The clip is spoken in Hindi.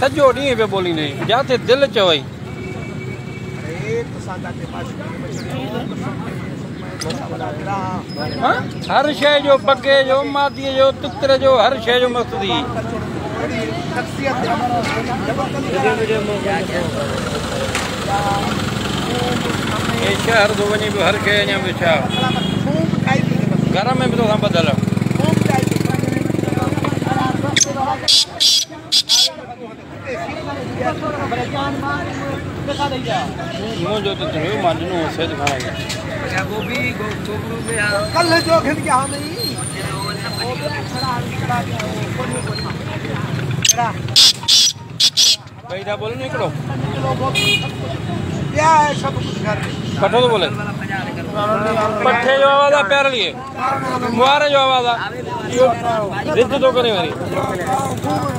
सजो डी पे बोली नहीं जाते दिल चवई हर शय जो पके जो मादी जो तितर जो हर शय जो मस्ती ये शहर तो वही हर शय अञा बि छा घर में भी तो बदल मुझे तो तुम्हें माननो से दिखाना है वो भी कल जो खिल के हम नहीं भाई दा बोलो निकलो क्या है सब घर कठो तो बोले पट्ठे जो आवाज पैर लिए मुहारे जो आवाज रिद्ध तो करे मेरी